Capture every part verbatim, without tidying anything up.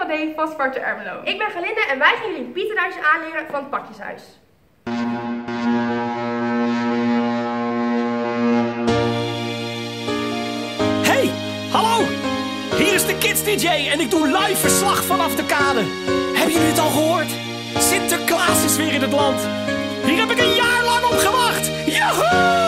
K D van Sparta Ermelo. Ik ben Galinde en wij gaan jullie het Pieterhuisje aanleren van het Pakjeshuis. Hey, hallo! Hier is de Kids D J en ik doe live verslag vanaf de kade. Hebben jullie het al gehoord? Sinterklaas is weer in het land. Hier heb ik een jaar lang op gewacht. Joehoe!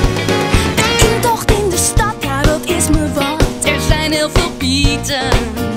Heel veel Pieten.